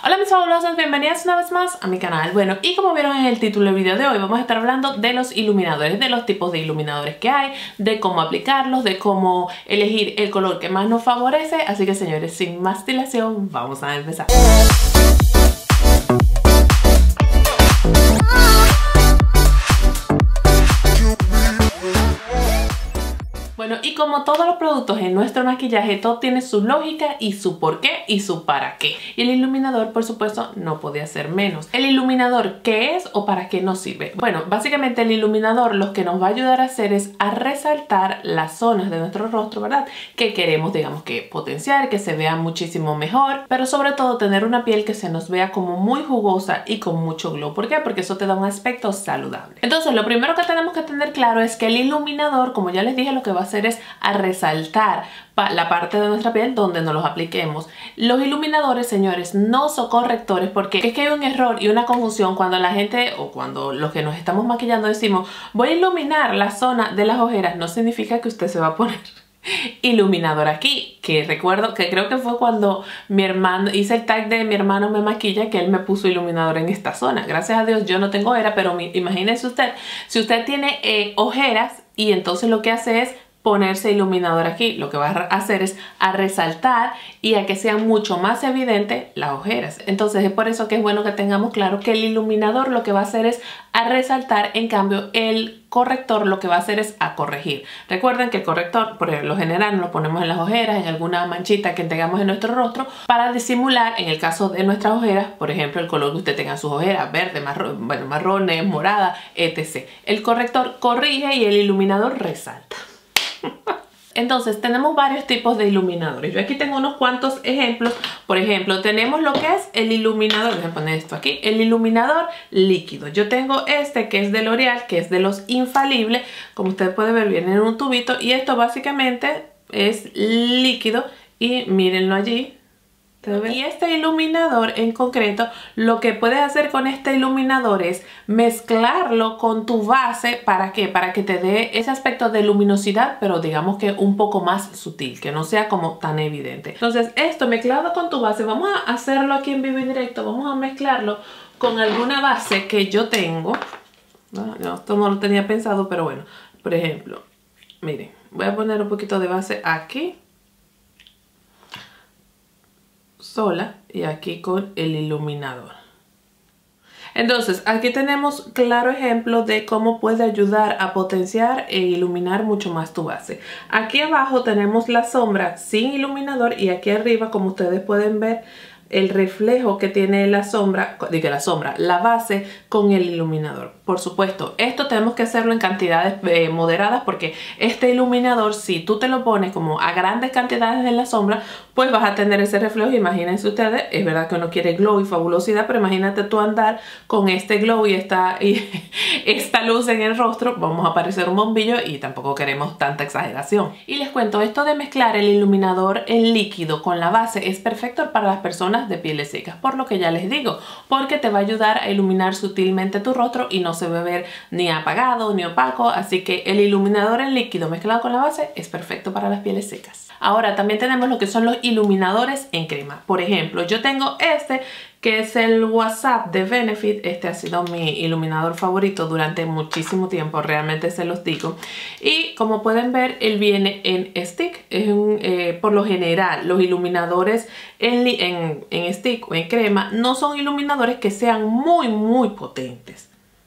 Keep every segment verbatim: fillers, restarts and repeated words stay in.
Hola mis fabulosas, bienvenidas una vez más a mi canal. Bueno, y como vieron en el título del video de hoy, vamos a estar hablando de los iluminadores, de los tipos de iluminadores que hay, de cómo aplicarlos, de cómo elegir el color que más nos favorece. Así que señores, sin más dilación, vamos a empezar. Bueno, y como todos los productos en nuestro maquillaje, todo tiene su lógica y su por qué y su para qué. Y el iluminador, por supuesto, no podía ser menos. ¿El iluminador qué es o para qué nos sirve? Bueno, básicamente el iluminador lo que nos va a ayudar a hacer es a resaltar las zonas de nuestro rostro, ¿verdad? Que queremos, digamos, que potenciar, que se vea muchísimo mejor, pero sobre todo tener una piel que se nos vea como muy jugosa y con mucho glow. ¿Por qué? Porque eso te da un aspecto saludable. Entonces, lo primero que tenemos que tener claro es que el iluminador, como ya les dije, lo que va a hacer es a resaltar la parte de nuestra piel donde nos los apliquemos. Los iluminadores, señores, no son correctores, porque es que hay un error y una confusión cuando la gente o cuando los que nos estamos maquillando decimos voy a iluminar la zona de las ojeras. No significa que usted se va a poner iluminador aquí, que recuerdo que creo que fue cuando mi hermano hice el tag de mi hermano me maquilla, que él me puso iluminador en esta zona. Gracias a Dios yo no tengo ojeras, pero mi, imagínese usted, si usted tiene eh, ojeras y entonces lo que hace es ponerse iluminador aquí, lo que va a hacer es a resaltar y a que sean mucho más evidentes las ojeras. Entonces es por eso que es bueno que tengamos claro que el iluminador lo que va a hacer es a resaltar, en cambio el corrector lo que va a hacer es a corregir. Recuerden que el corrector por lo general lo ponemos en las ojeras, en alguna manchita que tengamos en nuestro rostro para disimular, en el caso de nuestras ojeras, por ejemplo, el color que usted tenga en sus ojeras, verde, marrón, bueno, marrones, morada, etcétera. El corrector corrige y el iluminador resalta. Entonces tenemos varios tipos de iluminadores. Yo aquí tengo unos cuantos ejemplos. Por ejemplo, tenemos lo que es el iluminador. Voy a poner esto aquí. El iluminador líquido. Yo tengo este que es de L'Oreal, que es de los infalibles. Como usted puede ver, viene en un tubito. Y esto básicamente es líquido. Y mírenlo allí. Y este iluminador en concreto, lo que puedes hacer con este iluminador es mezclarlo con tu base. ¿Para qué? Para que te dé ese aspecto de luminosidad, pero digamos que un poco más sutil, que no sea como tan evidente. Entonces esto mezclado con tu base, vamos a hacerlo aquí en vivo y directo, vamos a mezclarlo con alguna base que yo tengo. No, no, esto no lo tenía pensado, pero bueno, por ejemplo, miren, voy a poner un poquito de base aquí sola y aquí con el iluminador. Entonces aquí tenemos claro ejemplo de cómo puede ayudar a potenciar e iluminar mucho más tu base. Aquí abajo tenemos la sombra sin iluminador y aquí arriba, como ustedes pueden ver, el reflejo que tiene la sombra, digo la sombra, la base con el iluminador. Por supuesto, esto tenemos que hacerlo en cantidades eh, moderadas, porque este iluminador, si tú te lo pones como a grandes cantidades en la sombra, pues vas a tener ese reflejo. Imagínense ustedes, es verdad que uno quiere glow y fabulosidad, pero imagínate tú andar con este glow y esta, y esta luz en el rostro, vamos a parecer un bombillo y tampoco queremos tanta exageración. Y les cuento, esto de mezclar el iluminador en líquido con la base es perfecto para las personas de pieles secas, por lo que ya les digo, porque te va a ayudar a iluminar sutilmente tu rostro y no se va a ver ni apagado ni opaco. Así que el iluminador en líquido mezclado con la base es perfecto para las pieles secas. Ahora también tenemos lo que son los iluminadores en crema. Por ejemplo, yo tengo este que es el WhatsApp de Benefit. Este ha sido mi iluminador favorito durante muchísimo tiempo, realmente se los digo. Y como pueden ver, él viene en stick. Es un, eh, por lo general, los iluminadores en, en, en stick o en crema no son iluminadores que sean muy, muy potentes.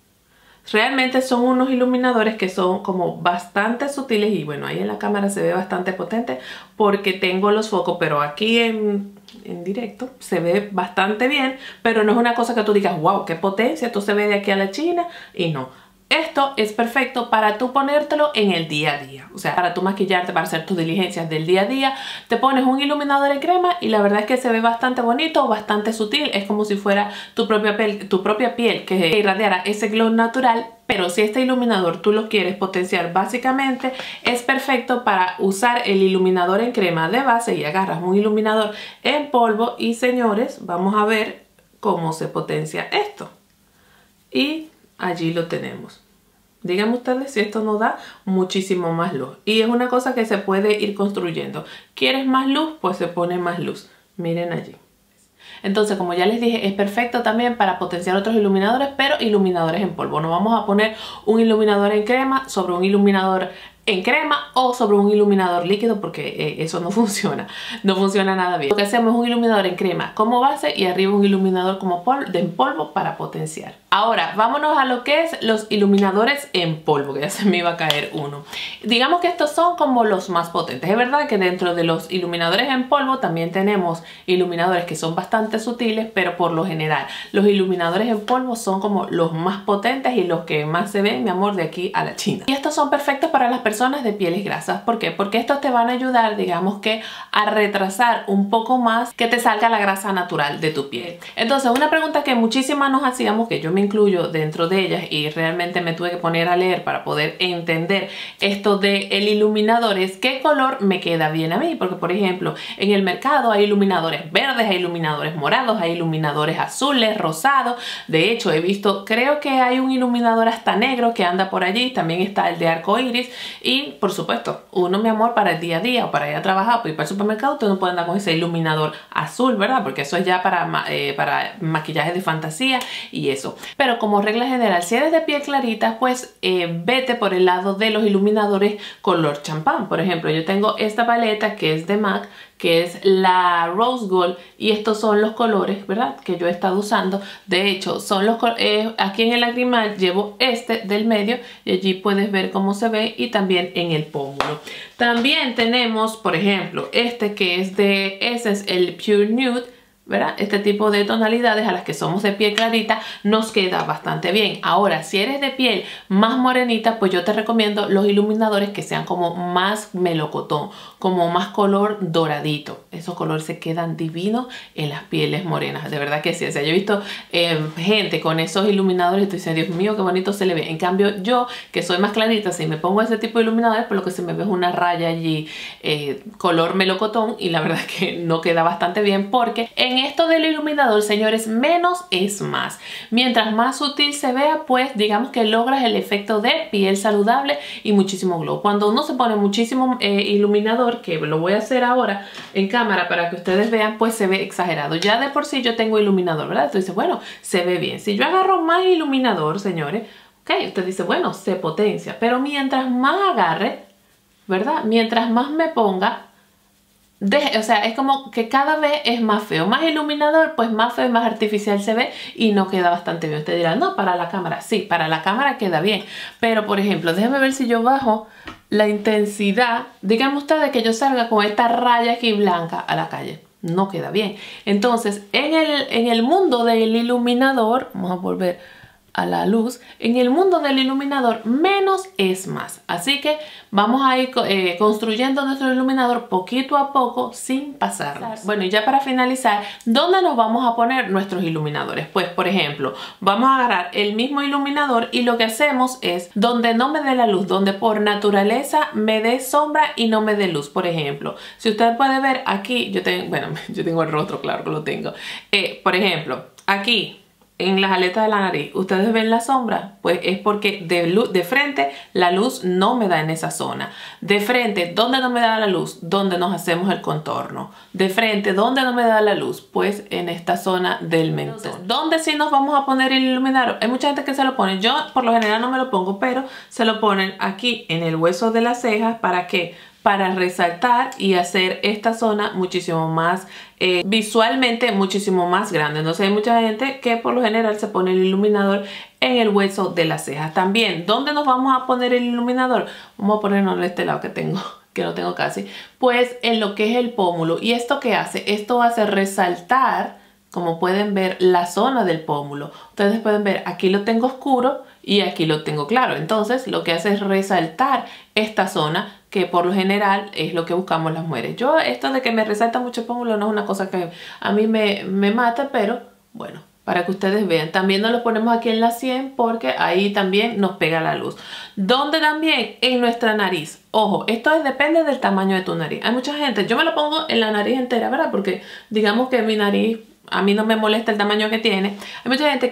Realmente son unos iluminadores que son como bastante sutiles y bueno, ahí en la cámara se ve bastante potente porque tengo los focos, pero aquí en, en directo se ve bastante bien, pero no es una cosa que tú digas, wow, qué potencia, esto se ve de aquí a la China, y no. Esto es perfecto para tú ponértelo en el día a día. O sea, para tú maquillarte, para hacer tus diligencias del día a día, te pones un iluminador en crema y la verdad es que se ve bastante bonito, bastante sutil. Es como si fuera tu propia piel, tu propia piel que irradiara ese glow natural. Pero si este iluminador tú lo quieres potenciar, básicamente es perfecto para usar el iluminador en crema de base y agarras un iluminador en polvo y señores, vamos a ver cómo se potencia esto. Y allí lo tenemos. Díganme ustedes si esto nos da muchísimo más luz. Y es una cosa que se puede ir construyendo. ¿Quieres más luz? Pues se pone más luz. Miren allí. Entonces, como ya les dije, es perfecto también para potenciar otros iluminadores, pero iluminadores en polvo. No vamos a poner un iluminador en crema sobre un iluminador en crema o sobre un iluminador líquido, porque eh, eso no funciona, no funciona nada bien. Lo que hacemos es un iluminador en crema como base y arriba un iluminador como polvo, de en polvo para potenciar. Ahora, vámonos a lo que es los iluminadores en polvo, que ya se me iba a caer uno. Digamos que estos son como los más potentes. Es verdad que dentro de los iluminadores en polvo también tenemos iluminadores que son bastante sutiles, pero por lo general los iluminadores en polvo son como los más potentes y los que más se ven, mi amor, de aquí a la China. Y estos son perfectos para las personas de pieles grasas. ¿Por qué? Porque estos te van a ayudar, digamos que, a retrasar un poco más que te salga la grasa natural de tu piel. Entonces, una pregunta que muchísimas nos hacíamos, que yo me incluyo dentro de ellas y realmente me tuve que poner a leer para poder entender esto de el iluminador, es qué color me queda bien a mí, porque por ejemplo en el mercado hay iluminadores verdes, hay iluminadores morados, hay iluminadores azules, rosados. De hecho he visto, creo que hay un iluminador hasta negro que anda por allí, también está el de arco iris y por supuesto uno, mi amor, para el día a día o para ir a trabajar o ir para el supermercado, usted no puede andar con ese iluminador azul, ¿verdad? Porque eso es ya para, eh, para maquillaje de fantasía y eso. Pero como regla general, si eres de piel clarita, pues eh, vete por el lado de los iluminadores color champán. Por ejemplo, yo tengo esta paleta que es de MAC, que es la Rose Gold, y estos son los colores, ¿verdad?, que yo he estado usando. De hecho, son los eh, aquí en el lagrimal llevo este del medio y allí puedes ver cómo se ve, y también en el pómulo. También tenemos, por ejemplo, este que es de Essence, el Pure Nude, ¿verdad? Este tipo de tonalidades a las que somos de piel clarita nos queda bastante bien. Ahora, si eres de piel más morenita, pues yo te recomiendo los iluminadores que sean como más melocotón, como más color doradito. Esos colores se quedan divinos en las pieles morenas, de verdad que sí. O sea, yo he visto eh, gente con esos iluminadores y tú dices, Dios mío, qué bonito se le ve. En cambio, yo, que soy más clarita, si me pongo ese tipo de iluminadores, por lo que se me ve es una raya allí, eh, color melocotón, y la verdad es que no queda bastante bien, porque en esto del iluminador, señores, menos es más. Mientras más sutil se vea, pues digamos que logras el efecto de piel saludable y muchísimo glow. Cuando uno se pone muchísimo eh, iluminador, que lo voy a hacer ahora en cámara para que ustedes vean, pues se ve exagerado. Ya de por sí yo tengo iluminador, ¿verdad? Entonces, bueno, se ve bien. Si yo agarro más iluminador, señores, ok, usted dice, bueno, se potencia. Pero mientras más agarre, ¿verdad? Mientras más me ponga, De, o sea, es como que cada vez es más feo. Más iluminador, pues más feo y más artificial se ve y no queda bastante bien. Usted dirá, no, para la cámara. Sí, para la cámara queda bien. Pero, por ejemplo, déjenme ver si yo bajo la intensidad. Díganme ustedes que yo salga con esta raya aquí blanca a la calle. No queda bien. Entonces, en el, en el mundo del iluminador, vamos a volver a la luz, en el mundo del iluminador menos es más, así que vamos a ir eh, construyendo nuestro iluminador poquito a poco sin pasarnos. Bueno, y ya para finalizar, ¿dónde nos vamos a poner nuestros iluminadores? Pues por ejemplo, vamos a agarrar el mismo iluminador y lo que hacemos es donde no me dé la luz, donde por naturaleza me dé sombra y no me dé luz. Por ejemplo, si usted puede ver aquí, yo tengo, bueno, yo tengo el rostro, claro que lo tengo, eh, por ejemplo, aquí en las aletas de la nariz, ¿ustedes ven la sombra? Pues es porque de, luz, de frente la luz no me da en esa zona. De frente, ¿dónde no me da la luz? Donde nos hacemos el contorno. De frente, ¿dónde no me da la luz? Pues en esta zona del mentón. ¿Dónde sí nos vamos a poner el iluminador? Hay mucha gente que se lo pone. Yo por lo general no me lo pongo, pero se lo ponen aquí en el hueso de las cejas. ¿Para qué? Para resaltar y hacer esta zona muchísimo más eh, visualmente muchísimo más grande. Entonces hay mucha gente que por lo general se pone el iluminador en el hueso de las cejas. También, ¿dónde nos vamos a poner el iluminador? Vamos a ponernos en este lado que tengo, que no tengo casi, pues en lo que es el pómulo. ¿Y esto qué hace? Esto hace resaltar, como pueden ver, la zona del pómulo. Ustedes pueden ver, aquí lo tengo oscuro y aquí lo tengo claro. Entonces lo que hace es resaltar esta zona, que por lo general es lo que buscamos las mujeres. Yo, esto de que me resalta mucho el pómulo no es una cosa que a mí me, me mata, pero bueno, para que ustedes vean. También nos lo ponemos aquí en la sien porque ahí también nos pega la luz. ¿Dónde también? En nuestra nariz. Ojo, esto es, depende del tamaño de tu nariz. Hay mucha gente, yo me lo pongo en la nariz entera, ¿verdad? Porque digamos que mi nariz, a mí no me molesta el tamaño que tiene. Hay mucha gente que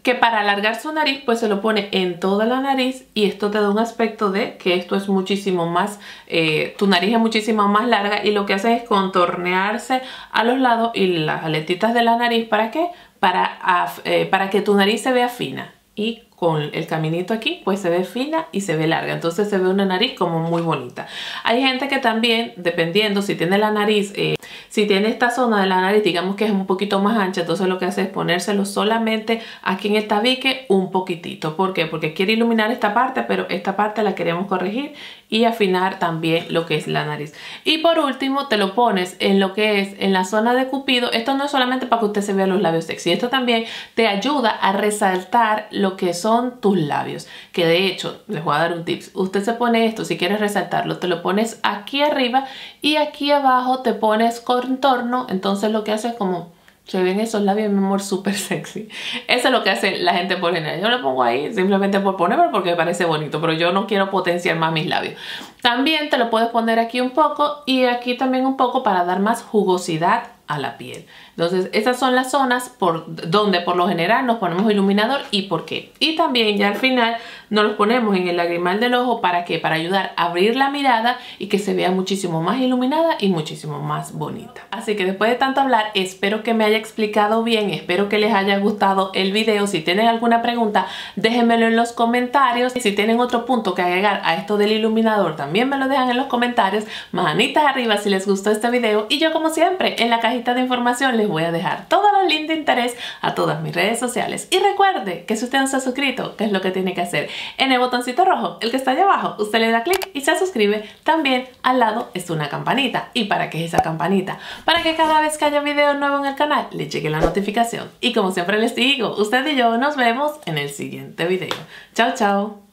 que para alargar su nariz pues se lo pone en toda la nariz y esto te da un aspecto de que esto es muchísimo más, eh, tu nariz es muchísimo más larga y lo que hace es contornearse a los lados y las aletitas de la nariz. ¿Para qué? Para, eh, para que tu nariz se vea fina y con el caminito aquí pues se ve fina y se ve larga, entonces se ve una nariz como muy bonita. Hay gente que también, dependiendo si tiene la nariz, eh, si tiene esta zona de la nariz digamos que es un poquito más ancha, entonces lo que hace es ponérselo solamente aquí en el tabique un poquitito. ¿Por qué? Porque quiere iluminar esta parte, pero esta parte la queremos corregir y afinar también lo que es la nariz. Y por último te lo pones en lo que es en la zona de cupido. Esto no es solamente para que usted se vea los labios sexy, esto también te ayuda a resaltar lo que son tus labios, que de hecho les voy a dar un tips. Usted se pone esto, si quieres resaltarlo te lo pones aquí arriba y aquí abajo te pones contorno, entonces lo que hace es como se ven esos labios, mi amor, súper sexy. Eso es lo que hace la gente por general. Yo lo pongo ahí simplemente por ponerlo porque me parece bonito, pero yo no quiero potenciar más mis labios. También te lo puedes poner aquí un poco y aquí también un poco para dar más jugosidad a la piel. Entonces esas son las zonas por donde por lo general nos ponemos iluminador y por qué. Y también ya al final nos los ponemos en el lagrimal del ojo. ¿Para qué? Para ayudar a abrir la mirada y que se vea muchísimo más iluminada y muchísimo más bonita. Así que después de tanto hablar, espero que me haya explicado bien, espero que les haya gustado el video. Si tienen alguna pregunta, déjenmelo en los comentarios. Y si tienen otro punto que agregar a esto del iluminador, también me lo dejan en los comentarios. Manitas arriba si les gustó este video. Y yo, como siempre, en la cajita de información les voy a dejar todos los links de interés a todas mis redes sociales. Y recuerde que si usted no se ha suscrito, ¿qué es lo que tiene que hacer? En el botoncito rojo, el que está allá abajo, usted le da clic y se suscribe. También al lado está una campanita. ¿Y para qué es esa campanita? Para que cada vez que haya video nuevo en el canal le llegue la notificación. Y como siempre les digo, usted y yo nos vemos en el siguiente video. Chao, chao.